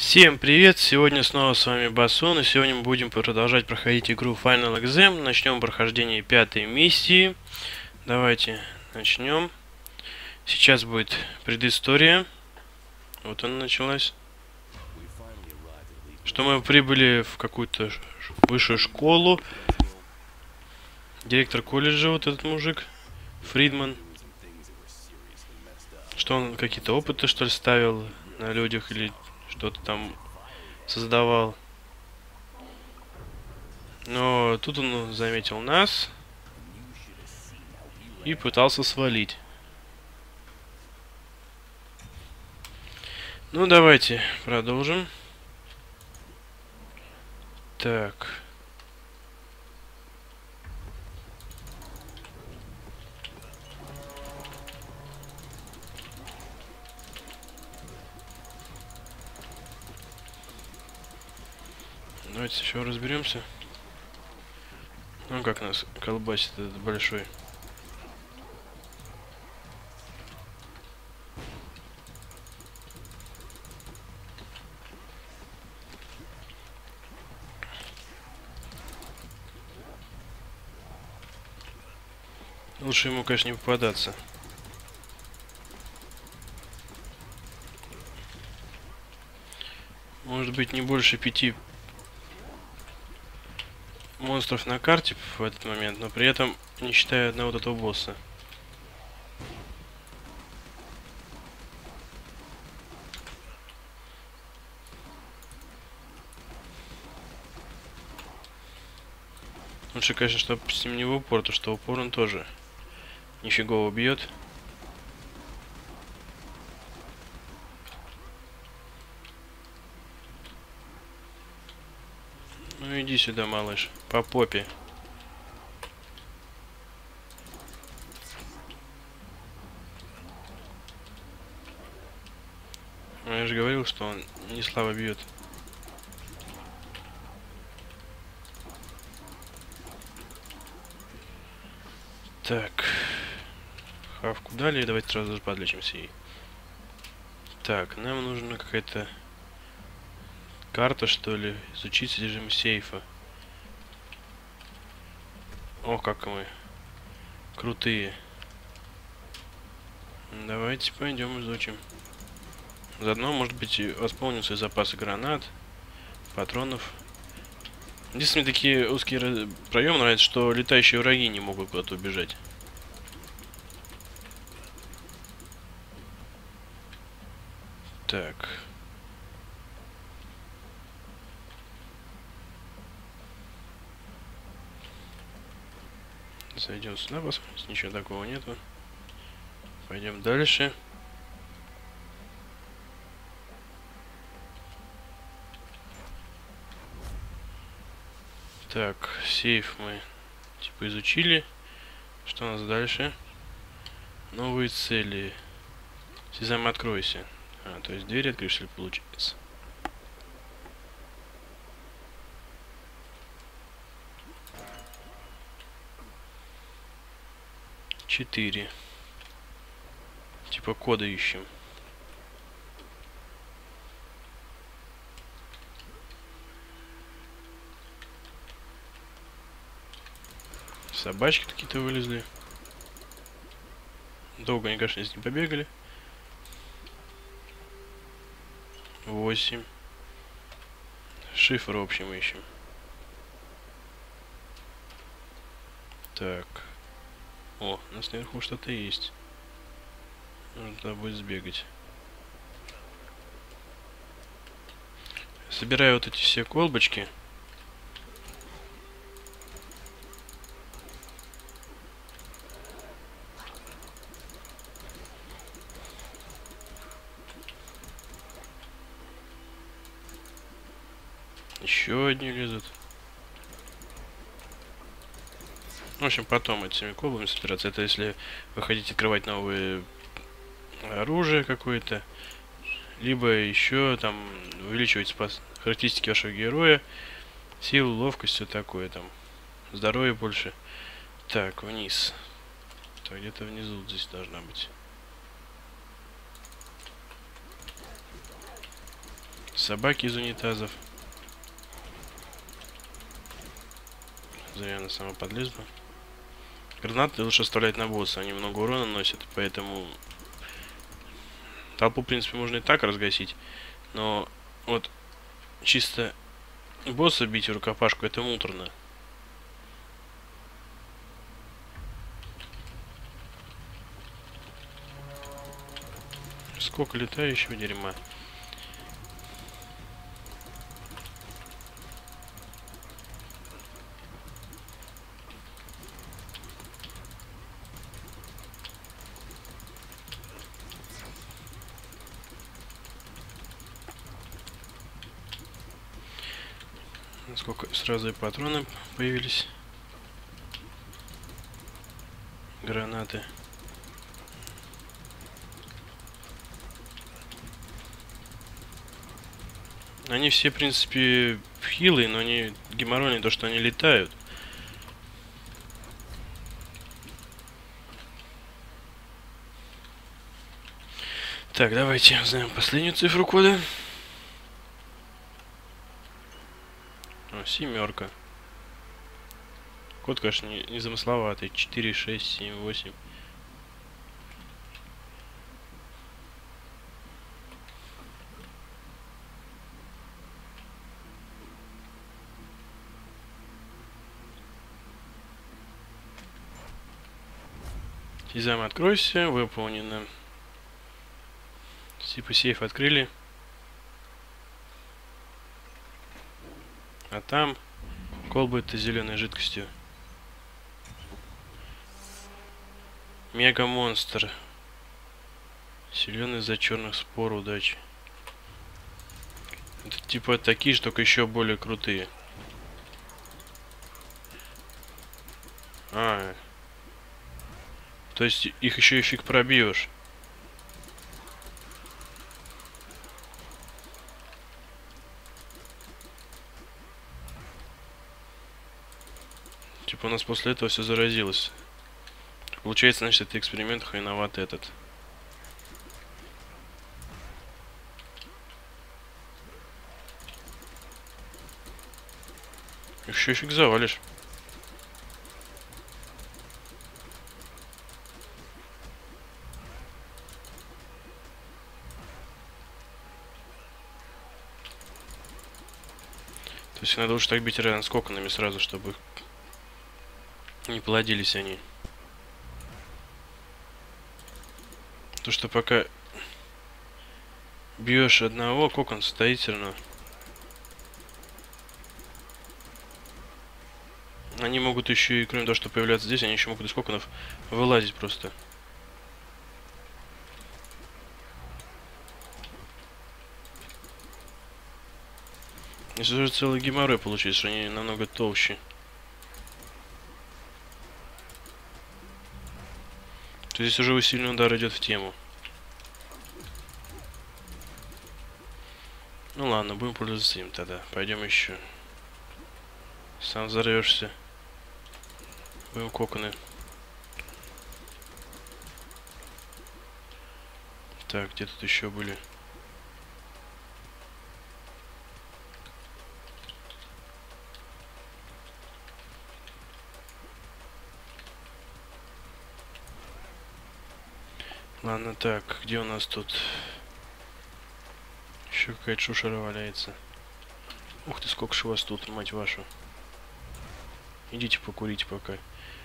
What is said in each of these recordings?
Всем привет! Сегодня снова с вами Басун, и сегодня мы будем продолжать проходить игру Final Exam. Начнем прохождение 5-й миссии. Давайте начнем. Сейчас будет предыстория. Вот она началась. Что мы прибыли в какую-то высшую школу. Директор колледжа, вот этот мужик, Фридман. Что он какие-то опыты, что ли, ставил на людях или что-то там создавал. Но тут он заметил нас и пытался свалить. Ну, давайте продолжим. Так. Давайте еще разберемся. Ну, как нас колбасит этот большой. Лучше ему, конечно, не попадаться. Может быть, не больше 5 монстров на карте в этот момент, но при этом не считая одного вот этого босса. Лучше, конечно, чтобы с ним не в упор, то что в упор он тоже нифигово бьет. Ну иди сюда, малыш, по попе. Ну, я же говорил, что он не слабо бьет. Так. Хавку дали, давайте сразу же подлечимся ей. Так, нам нужна какая-то карта, что ли, изучить содержимое сейфа. О, как мы крутые. Давайте пойдем изучим. Заодно, может быть, восполним свои запасы гранат, патронов. Единственные такие узкие проемы нравятся, что летающие враги не могут куда-то убежать. Так. Зайдем сюда, посмотрим, ничего такого нету. Пойдем дальше. Так, сейф мы типа изучили. Что у нас дальше? Новые цели. Сезам, откройся. То есть дверь открыть, что ли, получается? Четыре. Типа кода ищем. Собачки какие-то вылезли. Долго они, конечно, здесь не побегали. 8. Шифр, в общем, ищем. Так. О, у нас наверху что-то есть. Нужно туда будет сбегать. Собираю вот эти все колбочки. Еще одни лезут. В общем, потом этими колбами собираться. Это если вы хотите открывать новые оружие какое-то. Либо еще там увеличивать характеристики вашего героя. Силу, ловкость, все такое там. Здоровье больше. Так, вниз. Так, где-то внизу здесь должна быть. Собаки из унитазов. Зря она сама подлезла. Гранаты лучше оставлять на босса, они много урона наносят, поэтому толпу, в принципе, можно и так разгасить, но вот чисто босса бить в рукопашку — это муторно. Сколько летающего дерьма. Сколько сразу и патроны появились. Гранаты. Они все, в принципе, хилые, но они геморройные, то, что они летают. Так, давайте узнаем последнюю цифру кода. О, 7. Код, конечно, не замысловатый. 4, 6, 7, 8. Сезам, откройся. Выполнено. Типа сейф открыли. А там колба это зеленой жидкостью. Мега монстр. Силен из-за черных спор, удачи. Это типа такие же, только еще более крутые. А, то есть их еще и фиг пробьешь. Типа у нас после этого все заразилось. Получается, значит, это эксперимент виноват этот. Еще фиг завалишь. То есть надо уж так бить рядом с коконами сразу, чтобы не плодились они. То, что пока бьешь одного, кокон стоит все равно. Они могут еще и, кроме того, что появляться здесь, они еще могут из коконов вылазить просто. Если уже целый геморрой получится, что они намного толще. То здесь уже усиленный удар идет в тему. Ну ладно, будем пользоваться им тогда. Пойдем еще. Сам взорвешься. Будем коконы. Так, где тут еще были? Ладно, так, где у нас тут? Еще какая-то шушера валяется. Ух ты, сколько же у вас тут, мать вашу. Идите покурите пока.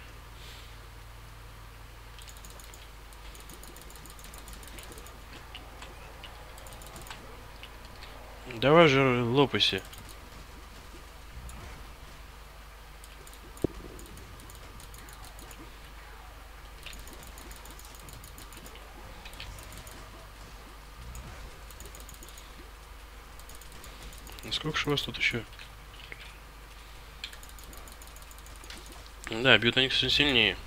Давай же лопайся. Сколько же у вас тут еще? Да, бьют они, кстати, сильнее.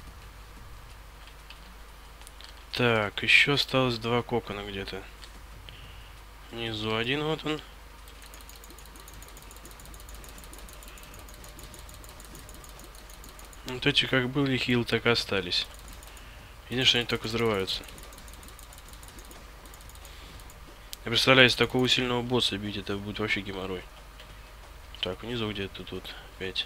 Так, еще осталось 2 кокона где-то. Внизу один, вот он. Вот эти как были хил, так и остались. Видишь, они только взрываются. Я представляю, если такого сильного босса бить, это будет вообще геморрой. Так, внизу где-то тут опять.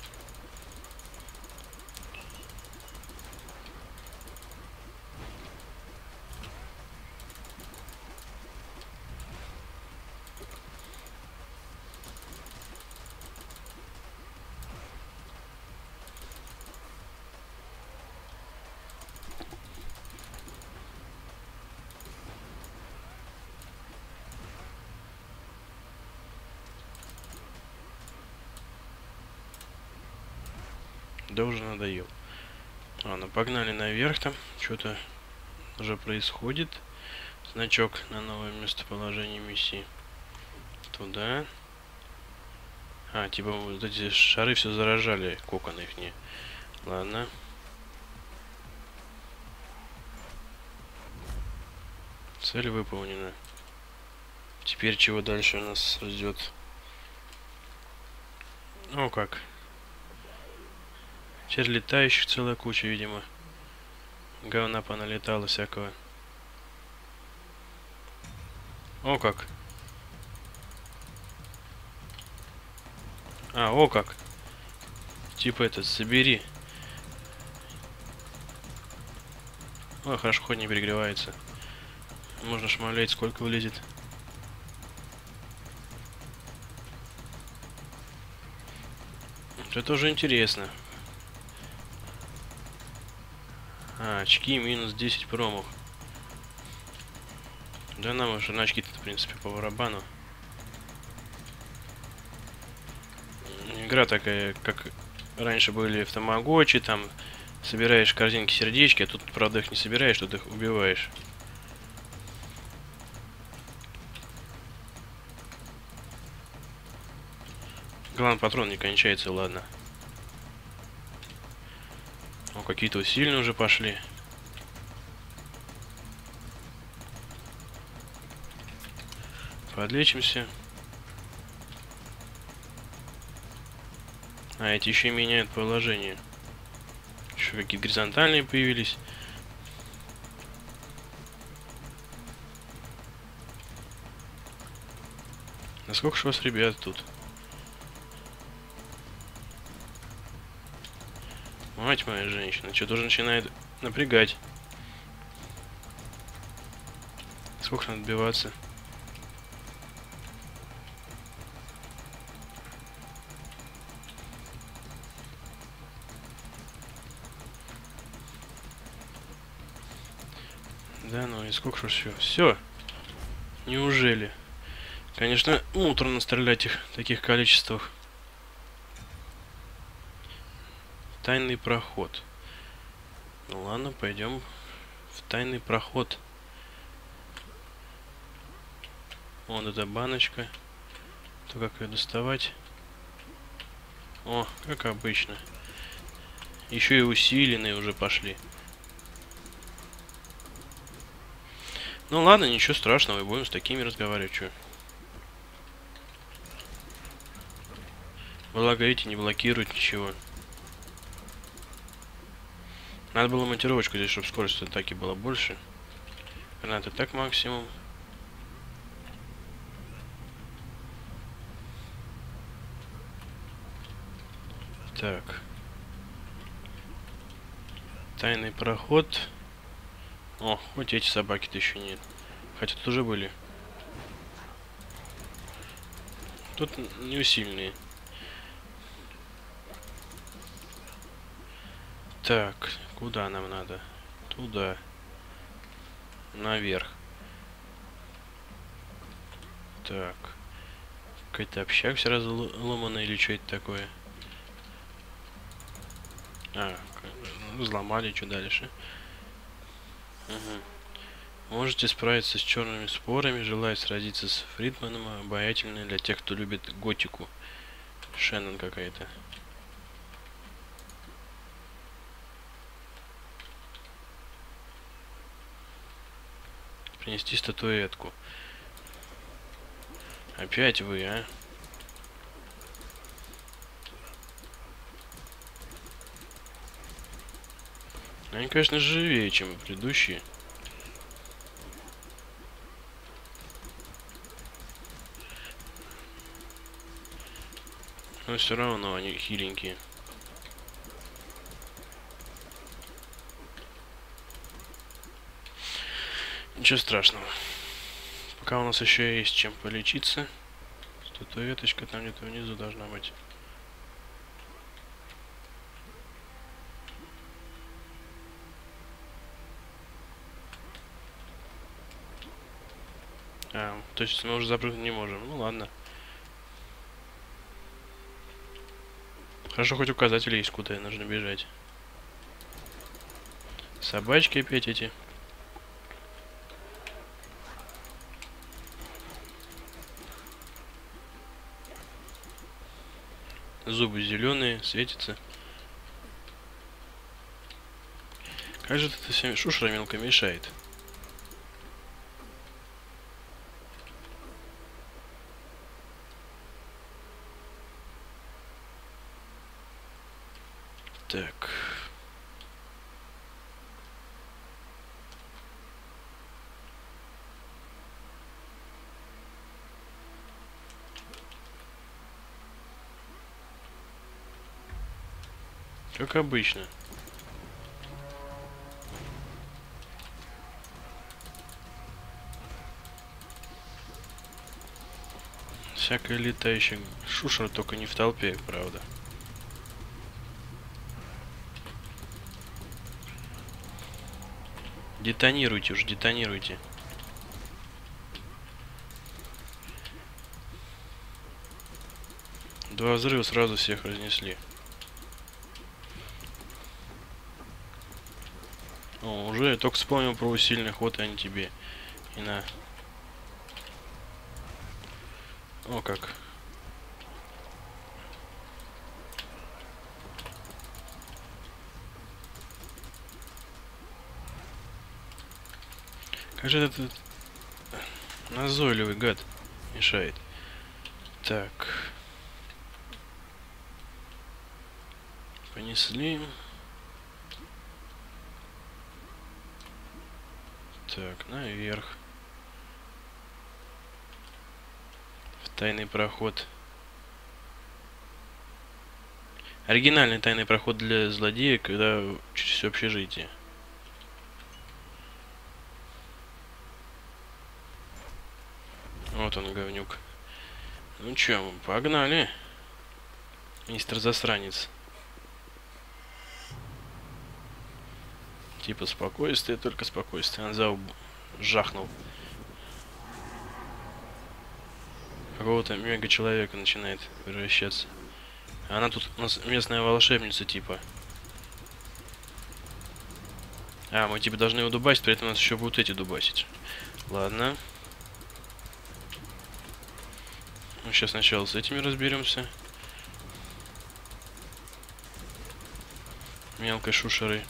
Да уже надоел. Ладно, погнали наверх там. Что-то уже происходит. Значок на новое местоположение миссии. Туда. А, типа вот эти шары все заражали, коконы их не. Ладно. Цель выполнена. Теперь чего дальше у нас ждет? О, как. Теперь летающих целая куча, видимо. Говна поналетало всякого. О, как. А, о, как. Типа это, собери. О, хорошо, хоть не перегревается. Можно шмалять, сколько влезет. Это уже интересно. А, очки минус 10 промах. Да нам уже на очки-то, в принципе, по барабану. Игра такая, как раньше были в Тамагочи, там собираешь корзинки сердечки, а тут, правда, их не собираешь, тут их убиваешь. Главное, патрон не кончается, ладно. О, какие-то усиленные уже пошли. Подлечимся. А, эти еще и меняют положение. Еще какие-то горизонтальные появились. А сколько же вас, ребят, тут? Мать моя женщина, что-то уже начинает напрягать. Сколько надо отбиваться? Да, ну и сколько же все? Все. Неужели? Конечно, муторно стрелять их в таких количествах. Тайный проход. Ну ладно, пойдем в тайный проход. Вон эта баночка. То как ее доставать? О, как обычно. Еще и усиленные уже пошли. Ну ладно, ничего страшного, и будем с такими разговаривать, что. Благо эти не блокируют ничего. Надо было монтировочку здесь, чтобы скорость атаки была больше. Гранаты так максимум. Так. Тайный проход. О, хоть эти собаки-то еще нет. Хотя тут уже были. Тут не усиленные. Так, куда нам надо? Туда. Наверх. Так. Какой-то общак все разломанный или что это такое? А, взломали, что дальше? Угу. Можете справиться с черными спорами, желая сразиться с Фридманом, обаятельно для тех, кто любит готику. Шеннон какая-то. Принести статуэтку. Опять вы, а? Они, конечно, живее, чем предыдущие. Но все равно они хиленькие. Ничего страшного. Пока у нас еще есть чем полечиться. Статуэточка там где-то внизу должна быть. А, то есть мы уже запрыгнуть не можем. Ну ладно. Хорошо, хоть указатели есть, куда нужно бежать. Собачки опять эти. Зубы зеленые, светятся. Как же это всем шушера мелко мешает? Так. Как обычно. Всякая летающая шушера, только не в толпе, правда. Детонируйте уж, детонируйте. Два взрыва сразу всех разнесли. О, уже только вспомнил про усиленный ход, а не тебе. И на. О, как. Как же этот назойливый гад мешает. Так. Понесли. Так, наверх. В тайный проход. Оригинальный тайный проход для злодея, когда через все общежитие. Вот он, говнюк. Ну чё, погнали. Мистер засранец. Типа спокойствие, только спокойствие. Он за жахнул. Какого-то мега-человека начинает превращаться. Она тут у нас местная волшебница, типа. А, мы типа должны его дубасить, при этом нас еще будут эти дубасить. Ладно. Ну, сейчас сначала с этими разберемся. Мелкой шушерой.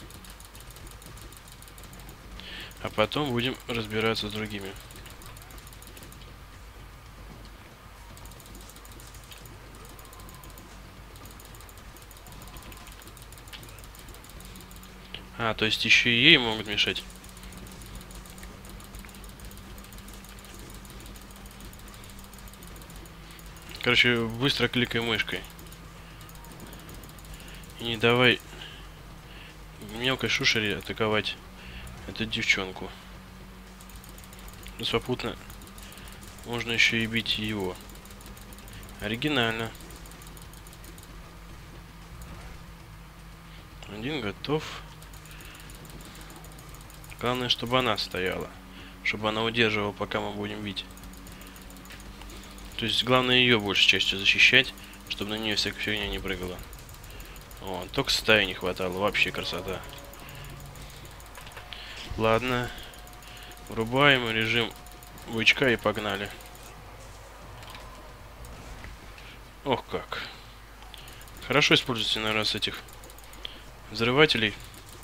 А потом будем разбираться с другими. А, то есть еще и ей могут мешать. Короче, быстро кликай мышкой. И не давай мелкой шушере атаковать эту девчонку. Плюс попутно можно еще и бить его. Оригинально. Один готов. Главное, чтобы она стояла. Чтобы она удерживала, пока мы будем бить. То есть, главное ее большей частью защищать, чтобы на нее всякая фигня не прыгала. О, только стаи не хватало. Вообще красота. Ладно. Врубаем режим бычка и погнали. Ох как. Хорошо используйте на раз этих взрывателей.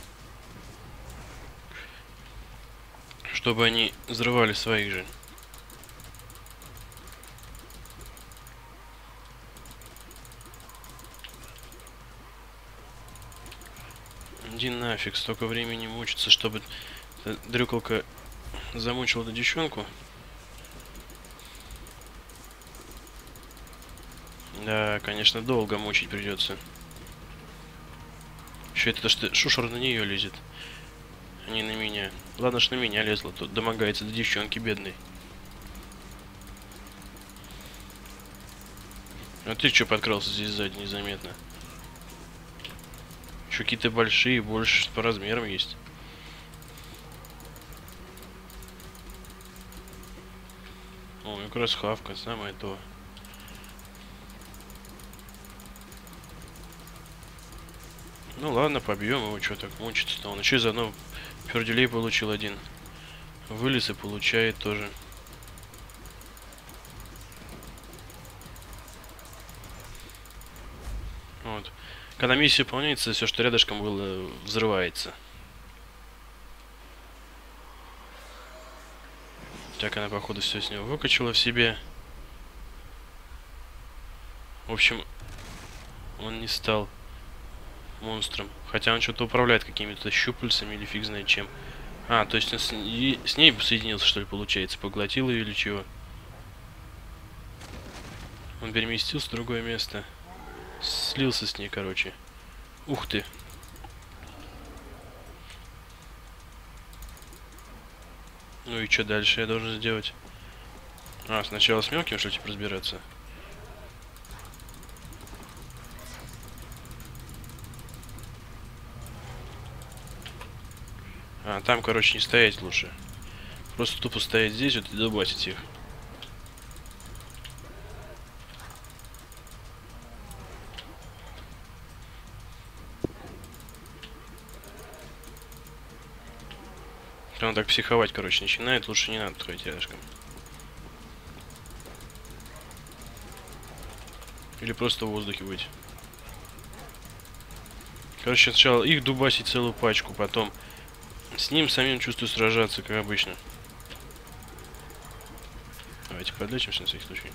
Чтобы они взрывали своих же. Иди нафиг, столько времени мучиться, чтобы дрюкалка замучила эту девчонку. Да, конечно, долго мучить придется. Еще это что шушер на нее лезет, а не на меня. Ладно, что на меня лезла, тут домогается до девчонки бедной. А ты что подкрался здесь сзади незаметно? Еще какие-то большие, больше по размерам есть. О, как раз хавка, самое то. Ну ладно, побьем его, что так мучиться-то. Он еще и заодно пердюлей получил один. Вылез и получает тоже. Вот. Когда миссия выполняется, все, что рядышком было, взрывается. Так, она, походу, все с него выкачала в себе. В общем, он не стал монстром. Хотя он что-то управляет какими-то щупальцами или фиг знает чем. А, то есть он с ней соединился, что ли, получается? Поглотил ее или чего? Он переместился в другое место. Слился с ней, короче. Ух ты. Ну и что дальше я должен сделать? А, сначала с мелким, что ли, типа, разбираться? А, там, короче, не стоять лучше. Просто тупо стоять здесь вот и дубасить их. Он так психовать, короче, начинает, лучше не надо ходить рядышком. Или просто в воздухе быть. Короче, сначала их дубасить целую пачку, потом с ним самим, чувствую, сражаться, как обычно. Давайте подлечимся на всякий случай.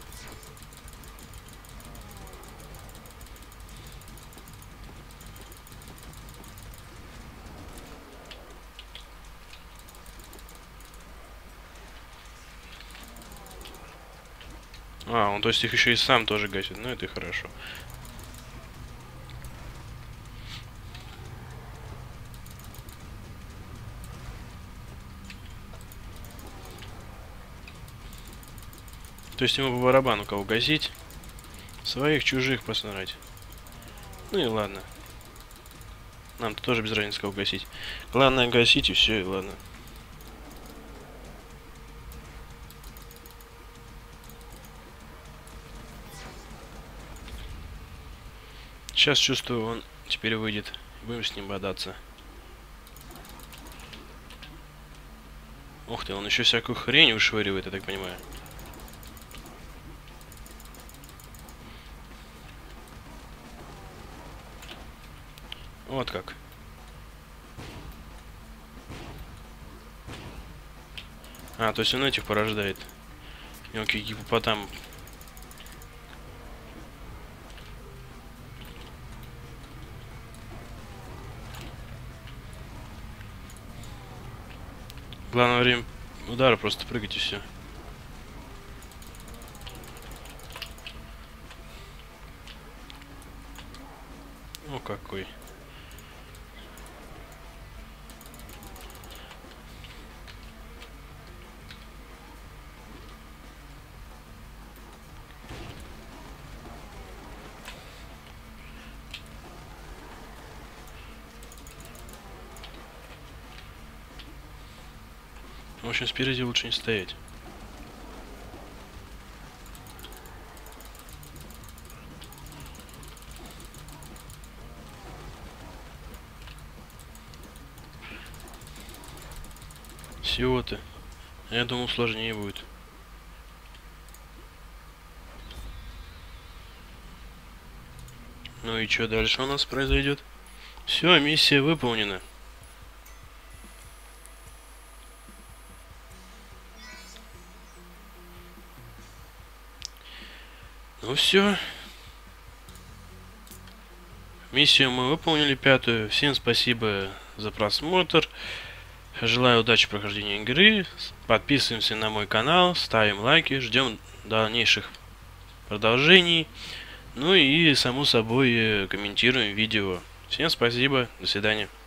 А, он то есть их еще и сам тоже гасит. Ну это и хорошо. То есть ему по барабану кого гасить. Своих, чужих посмотреть. Ну и ладно. Нам-то тоже без разницы кого гасить. Главное гасить и все, и ладно. Сейчас чувствую, он теперь выйдет. Будем с ним бодаться. Ух ты, он еще всякую хрень вышвыривает, я так понимаю. Вот как. А, то есть он этих порождает. Мелкий гипопотам. Главное время удара просто прыгать и все. О, какой. В общем, спереди лучше не стоять. Всего-то. Я думал, сложнее будет. Ну и что дальше у нас произойдет? Все, миссия выполнена. Ну все. Миссию мы выполнили, пятую. Всем спасибо за просмотр. Желаю удачи в прохождении игры. Подписываемся на мой канал, ставим лайки, ждем дальнейших продолжений. Ну и, само собой, комментируем видео. Всем спасибо, до свидания.